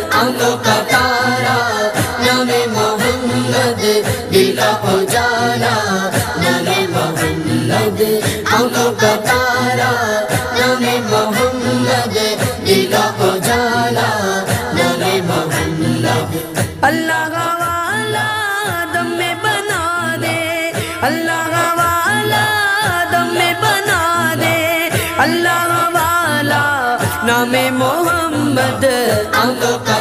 आंखों का तारा नामे मोहम्मद, दिल का उजाला नामे मोहम्मद, आंखों का तारा नामे मोहम्मद, दिल का उजाला नामे मोहम्मद। अल्लाह वाला दम में बना दे, अल्लाह वाला दम में बना दे, अल्लाह वाला नामे मोहम्मद, आंखों